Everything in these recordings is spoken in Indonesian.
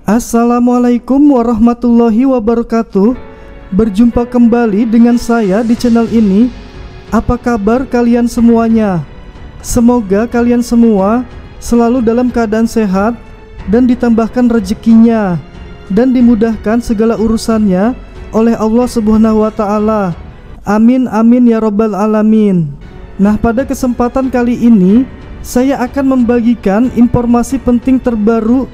Assalamualaikum warahmatullahi wabarakatuh. Berjumpa kembali dengan saya di channel ini. Apa kabar kalian semuanya? Semoga kalian semua selalu dalam keadaan sehat dan ditambahkan rezekinya dan dimudahkan segala urusannya oleh Allah Subhanahu wa taala. Amin amin ya rabbal alamin. Nah, pada kesempatan kali ini saya akan membagikan informasi penting terbaru.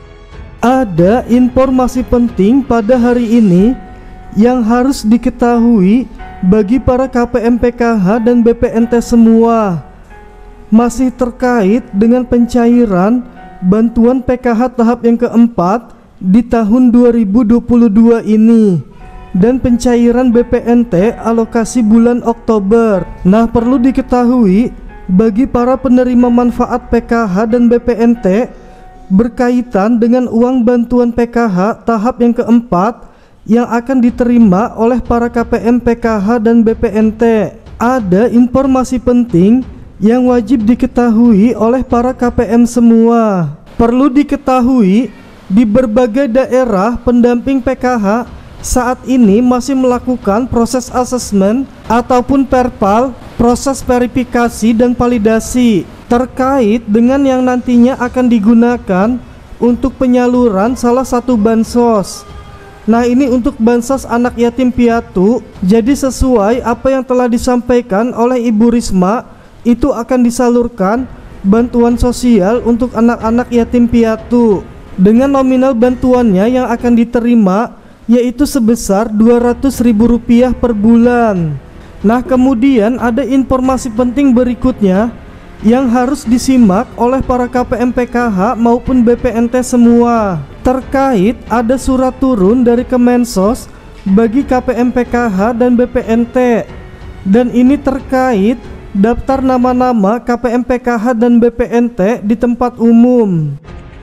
Ada informasi penting pada hari ini yang harus diketahui bagi para KPM PKH dan BPNT semua. Masih terkait dengan pencairan bantuan PKH tahap yang keempat di tahun 2022 ini dan pencairan BPNT alokasi bulan Oktober. Nah, perlu diketahui bagi para penerima manfaat PKH dan BPNT berkaitan dengan uang bantuan PKH tahap yang keempat yang akan diterima oleh para KPM PKH dan BPNT. Ada informasi penting yang wajib diketahui oleh para KPM semua. Perlu diketahui, di berbagai daerah pendamping PKH saat ini masih melakukan proses asesmen ataupun perpal, proses verifikasi dan validasi terkait dengan yang nantinya akan digunakan untuk penyaluran salah satu bansos. Nah, ini untuk bansos anak yatim piatu. Jadi sesuai apa yang telah disampaikan oleh Ibu Risma, itu akan disalurkan bantuan sosial untuk anak-anak yatim piatu dengan nominal bantuannya yang akan diterima yaitu sebesar Rp200.000 per bulan. Nah, kemudian ada informasi penting berikutnya yang harus disimak oleh para KPM PKH maupun BPNT semua. Terkait ada surat turun dari Kemensos bagi KPM PKH dan BPNT, dan ini terkait daftar nama-nama KPM PKH dan BPNT di tempat umum.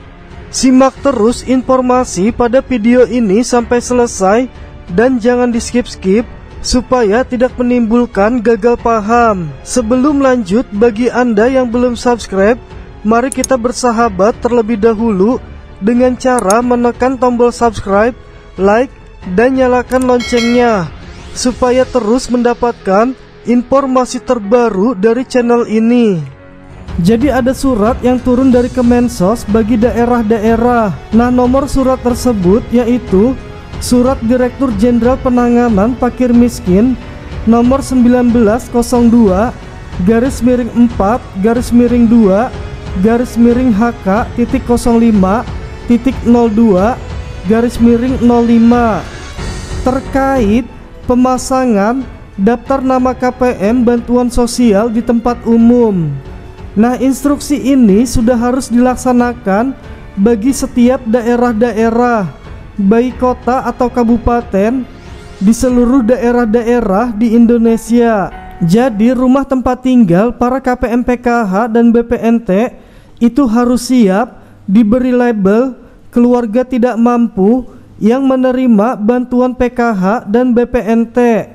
Simak terus informasi pada video ini sampai selesai dan jangan di skip-skip supaya tidak menimbulkan gagal paham. Sebelum lanjut, bagi Anda yang belum subscribe, mari kita bersahabat terlebih dahulu dengan cara menekan tombol subscribe, like, dan nyalakan loncengnya supaya terus mendapatkan informasi terbaru dari channel ini. Jadi ada surat yang turun dari Kemensos bagi daerah-daerah. Nah, nomor surat tersebut yaitu Surat Direktur Jenderal Penanganan Fakir Miskin nomor 19/2/HK-2.05/02/05 terkait pemasangan daftar nama KPM bantuan sosial di tempat umum. Nah, instruksi ini sudah harus dilaksanakan bagi setiap daerah-daerah, baik kota atau kabupaten di seluruh daerah-daerah di Indonesia. Jadi rumah tempat tinggal para KPM PKH dan BPNT itu harus siap diberi label keluarga tidak mampu yang menerima bantuan PKH dan BPNT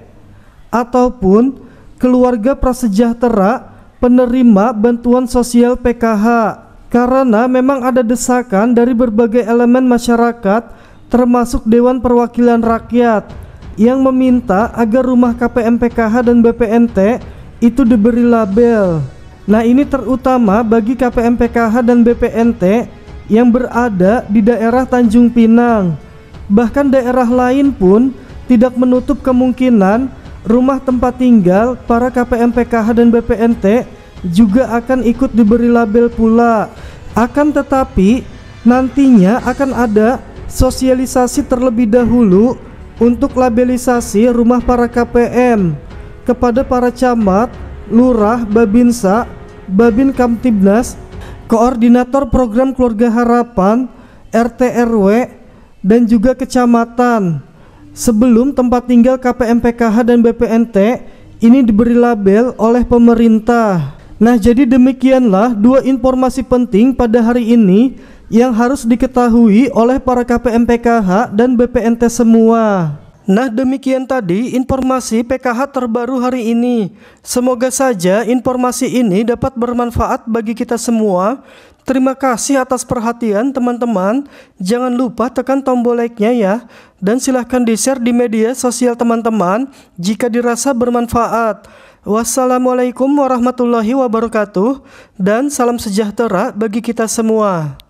ataupun keluarga prasejahtera penerima bantuan sosial PKH, karena memang ada desakan dari berbagai elemen masyarakat termasuk Dewan Perwakilan Rakyat yang meminta agar rumah KPM PKH dan BPNT itu diberi label. Nah, ini terutama bagi KPM PKH dan BPNT yang berada di daerah Tanjung Pinang. Bahkan daerah lain pun tidak menutup kemungkinan rumah tempat tinggal para KPM PKH dan BPNT juga akan ikut diberi label pula. Akan tetapi nantinya akan ada sosialisasi terlebih dahulu untuk labelisasi rumah para KPM kepada para camat, lurah, babinsa, babin kamtibnas, koordinator program keluarga harapan, RT RW, dan juga kecamatan sebelum tempat tinggal KPM PKH dan BPNT ini diberi label oleh pemerintah. Nah, jadi demikianlah dua informasi penting pada hari ini yang harus diketahui oleh para KPM PKH dan BPNT semua. Nah, demikian tadi informasi PKH terbaru hari ini. Semoga saja informasi ini dapat bermanfaat bagi kita semua. Terima kasih atas perhatian teman-teman. Jangan lupa tekan tombol like-nya ya. Dan silahkan di-share di media sosial teman-teman jika dirasa bermanfaat. Wassalamualaikum warahmatullahi wabarakatuh. Dan salam sejahtera bagi kita semua.